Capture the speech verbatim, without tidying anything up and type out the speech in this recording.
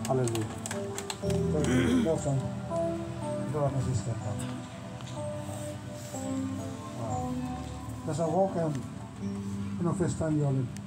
Hallelujah. Go son. Go on, sister. Wow. That's a walk and you know, first time you all